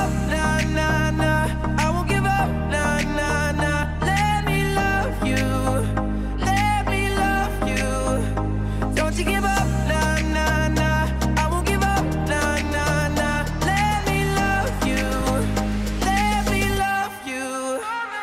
up, nah, nah, nah. I won't give up, nah, nah, nah. Let me love you. Let me love you. Don't you give up, nah, nah, nah. I won't give up, nah, nah, nah. Let me love you. Let me love you.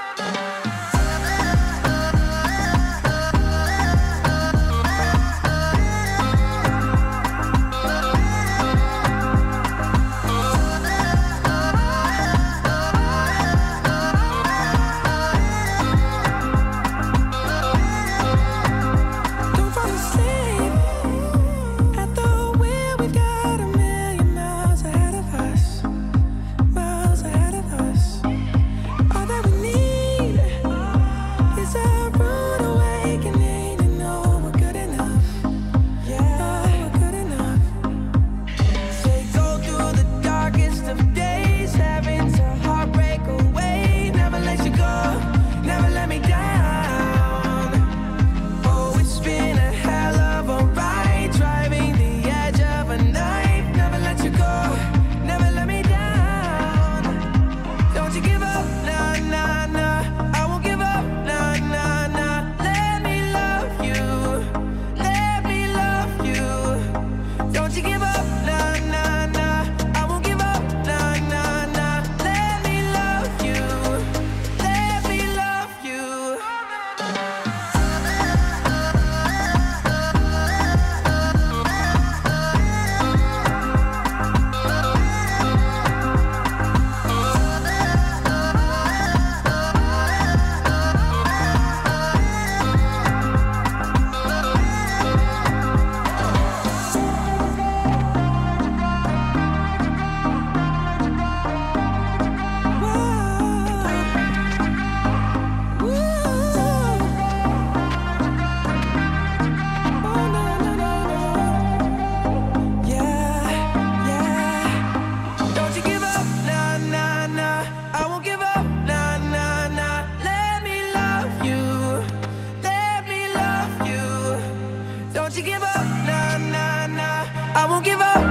Don't fall asleep at the wheel. We've got a million miles ahead of us. Miles ahead of us. All that we need is a rude awakening to know we're good enough. Yeah, we're good enough. Say go through the darkest of days, having to heartbreak away. Never let you go, never let me down. Oh, it's been a hell of a ride, driving the edge of a knife. Never let you go, never let me down. Don't you give up, nah, nah, nah. I won't give up, nah, nah, nah. Let me love you. Let me love you. Don't you give up, nah, nah, nah. I won't give up, nah, nah, nah. Let me love you. Let me love you. Don't you give up, nah, nah, nah. I won't give up, nah, nah, nah. Let me love you. Let me love you. Don't you give up, nah, nah, nah. I won't give up.